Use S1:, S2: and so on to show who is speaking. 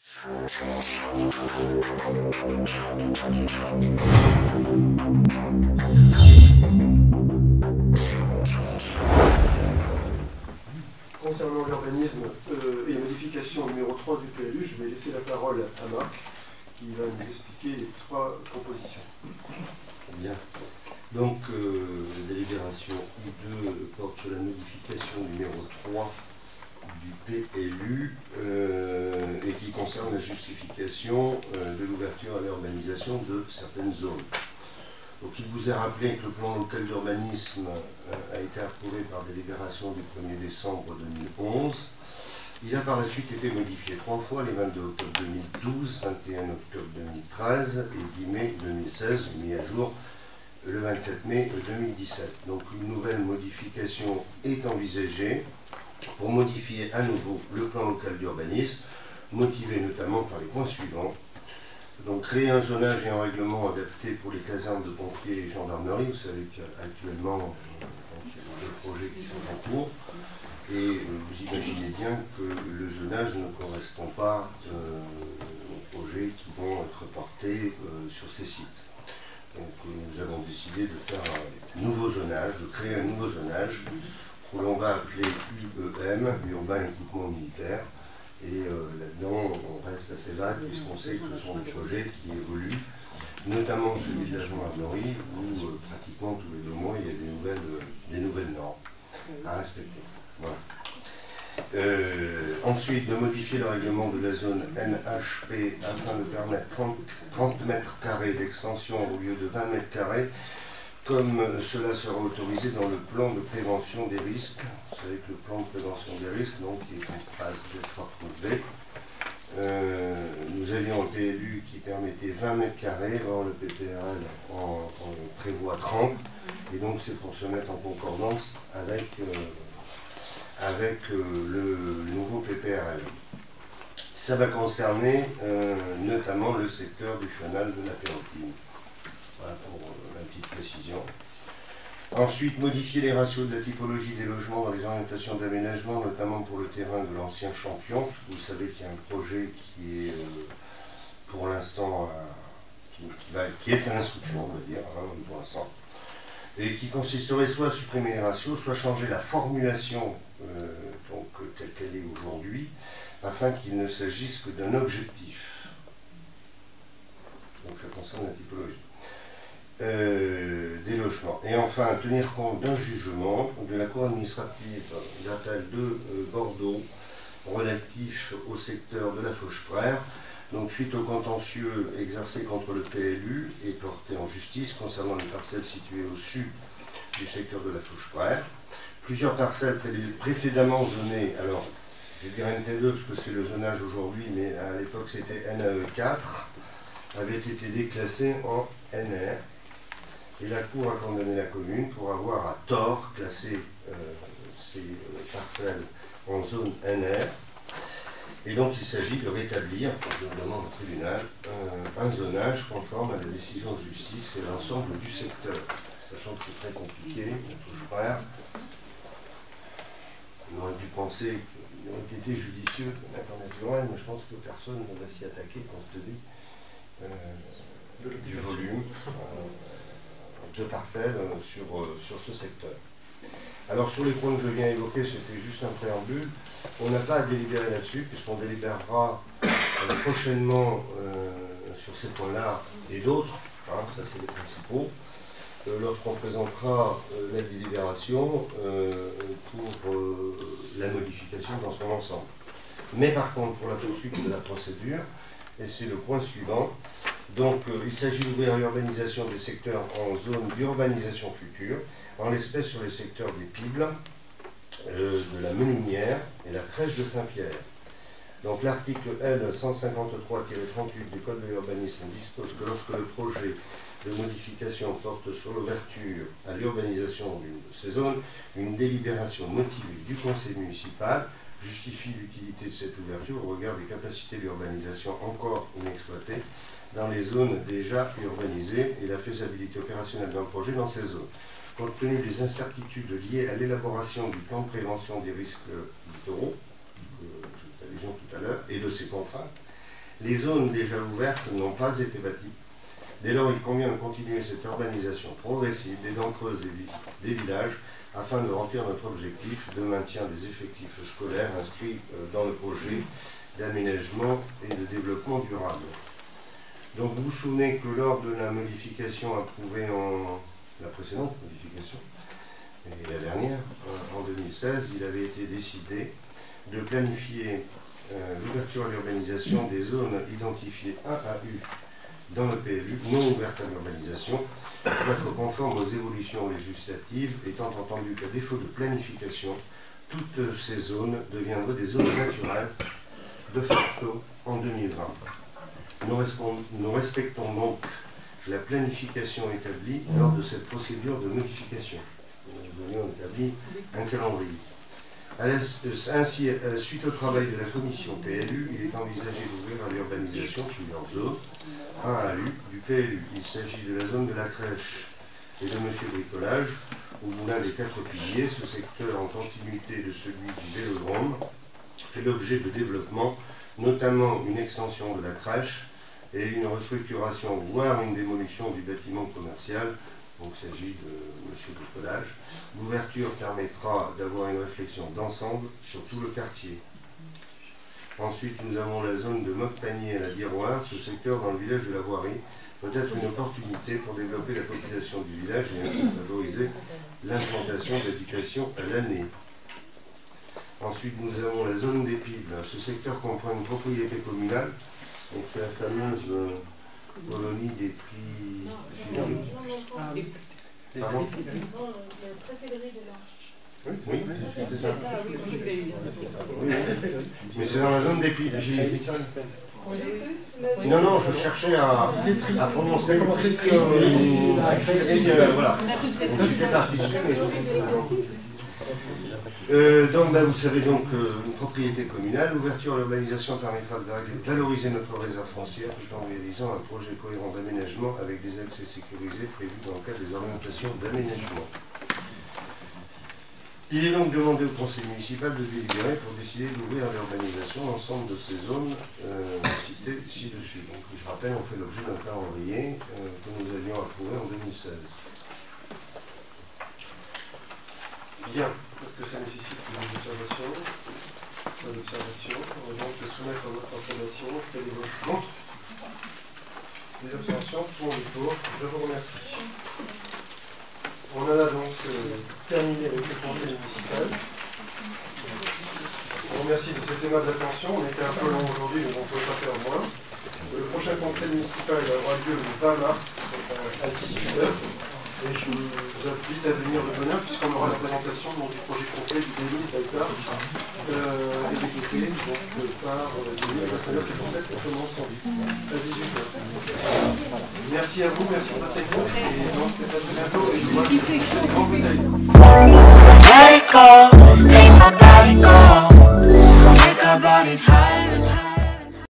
S1: Concernant l'urbanisme et la modification numéro 3 du PLU, je vais laisser la parole à Marc, qui va nous expliquer les 3 propositions.
S2: Bien. Donc, la délibération I2 porte sur la modification numéro 3 du PLU et qui concerne la justification de l'ouverture à l'urbanisation de certaines zones. Donc, il vous est rappelé que le plan local d'urbanisme a été approuvé par délibération du 1er décembre 2011. Il a par la suite été modifié 3 fois, les 22 octobre 2012, 21 octobre 2013 et 10 mai 2016, mis à jour le 24 mai 2017. Donc une nouvelle modification est envisagée pour modifier à nouveau le plan local d'urbanisme, motivé notamment par les points suivants. Donc créer un zonage et un règlement adapté pour les casernes de pompiers et gendarmerie. Vous savez qu'actuellement, il y a des projets qui sont en cours. Et vous imaginez bien que le zonage ne correspond pas aux projets qui vont être portés sur ces sites. Donc nous avons décidé de faire un nouveau zonage, de créer un nouveau zonage que l'on va appeler UEM, Urbain Équipement Militaire. Et là-dedans, on reste assez vague puisqu'on sait que ce sont des projets qui évoluent, notamment celui de la gendarmerie où pratiquement tous les 2 mois il y a des nouvelles normes à respecter. Voilà. Ensuite, de modifier le règlement de la zone NHP afin de permettre 30 mètres carrés d'extension au lieu de 20 mètres carrés, comme cela sera autorisé dans le plan de prévention des risques. Vous savez que le plan de prévention des risques, donc, il est en phase d'être approuvé. Nous avions un PLU qui permettait 20 mètres carrés, or le PPRL en prévoit 30, et donc c'est pour se mettre en concordance avec le nouveau PPRL. Ça va concerner notamment le secteur du chenal de la Pérotine. Voilà pour la petite précision. Ensuite, modifier les ratios de la typologie des logements dans les orientations d'aménagement, notamment pour le terrain de l'ancien Champion. Vous savez qu'il y a un projet qui est pour l'instant qui est à l'instruction, on va dire, pour l'instant, et qui consisterait soit à supprimer les ratios, soit à changer la formulation telle qu'elle est aujourd'hui, afin qu'il ne s'agisse que d'un objectif. Donc ça concerne la typologie des logements. Et enfin, tenir compte d'un jugement de la Cour administrative d'appel de Bordeaux relatif au secteur de la Fauche-Prère, donc suite au contentieux exercé contre le PLU et porté en justice concernant les parcelles situées au sud du secteur de la Fauche-Prère. Plusieurs parcelles précédemment zonées, alors je vais dire NT2 parce que c'est le zonage aujourd'hui, mais à l'époque c'était NAE4, avaient été déclassées en NR. Et la Cour a condamné la commune pour avoir à tort classé ces parcelles en zone NR. Et donc il s'agit de rétablir, je demande au tribunal, un zonage conforme à la décision de justice et l'ensemble du secteur. Sachant que c'est très compliqué, frère, on aurait pu penser qu'il aurait été judicieux de mettre en naturel, mais je pense que personne ne va s'y attaquer compte tenu du volume de parcelles sur ce secteur. Alors sur les points que je viens évoquer, c'était juste un préambule. On n'a pas à délibérer là-dessus, puisqu'on délibérera prochainement sur ces points-là et d'autres, ça c'est les principaux, lorsqu'on présentera la délibération pour la modification dans son ensemble. Mais par contre, pour la poursuite de la procédure, et c'est le point suivant, donc il s'agit d'ouvrir l'urbanisation des secteurs en zone d'urbanisation future, en l'espèce sur les secteurs des Pibles, de la Meninière et la crèche de Saint-Pierre. Donc l'article L 153-38 du Code de l'urbanisme dispose que lorsque le projet de modification porte sur l'ouverture à l'urbanisation d'une de ces zones, une délibération motivée du conseil municipal justifie l'utilité de cette ouverture au regard des capacités d'urbanisation encore inexploitées dans les zones déjà urbanisées et la faisabilité opérationnelle d'un projet dans ces zones. Compte tenu des incertitudes liées à l'élaboration du plan de prévention des risques littoraux, que nous avions tout à l'heure, et de ses contraintes, Les zones déjà ouvertes n'ont pas été bâties. Dès lors, il convient de continuer cette urbanisation progressive des dents creuses des villages afin de remplir notre objectif de maintien des effectifs scolaires inscrits dans le projet d'aménagement et de développement durable. Donc vous vous souvenez que lors de la modification approuvée la précédente modification, et la dernière, en 2016, il avait été décidé de planifier l'ouverture à l'urbanisation des zones identifiées AAU dans le PLU, non ouvertes à l'urbanisation, pour être conforme aux évolutions législatives, étant entendu qu'à défaut de planification, toutes ces zones deviendraient des zones naturelles de facto en 2020. Nous respectons donc la planification établie lors de cette procédure de modification. Nous avions établi un calendrier. Ainsi, suite au travail de la commission PLU, il est envisagé d'ouvrir à l'urbanisation plusieurs zones AAU du PLU. Il s'agit de la zone de la crèche et de Monsieur Bricolage, au moulin des 4 piliers. Ce secteur, en continuité de celui du Vélodrome, fait l'objet de développement, notamment une extension de la crèche et une restructuration, voire une démolition du bâtiment commercial. Donc il s'agit de Monsieur Bricolage. L'ouverture permettra d'avoir une réflexion d'ensemble sur tout le quartier. Ensuite, nous avons la zone de Mocpanier à la Biroire. Ce secteur dans le village de la Voirie peut être une opportunité pour développer la population du village et ainsi favoriser l'implantation d'habitation à l'année. Ensuite, nous avons la zone des Pibles. Ce secteur comprend une propriété communale, donc c'est la fameuse colonie des tri... Pardon ? Oui, c'est ça. Oui, mais c'est dans la zone des Pibles. Non, non, je cherchais à prononcer. Voilà. J'étais parti dessus, donc, vous savez donc, une propriété communale, l'ouverture à l'urbanisation permettra de valoriser notre réserve foncière tout en réalisant un projet cohérent d'aménagement avec des accès sécurisés prévus dans le cadre des orientations d'aménagement. Il est donc demandé au conseil municipal de délibérer pour décider d'ouvrir à l'urbanisation l'ensemble de ces zones citées ci-dessus. Donc, je rappelle, on fait l'objet d'un calendrier que nous avions approuvé en 2016. Bien. Est-ce que ça nécessite une observation? Pas d'observation. On va donc le soumettre à votre approbation. Quel est votre contre? Des abstentions pour le tour. Je vous remercie. On en a donc terminé avec le conseil municipal. Je vous remercie de cette aimable attention. On était un peu long aujourd'hui, mais on ne pouvait pas faire moins. Le prochain conseil municipal aura lieu le 20 mars à 18h. Et je vous invite à venir de bonne heure puisqu'on aura la présentation donc, du projet complet du délit d'Altar exécuté par Denis Pascal, c'est pour ça qu'on commence à 18h. Merci à vous, merci de votre écoute et donc à très bientôt et je vous remercie des grandes bouteilles. Let it go, make my body go, make our bodies high.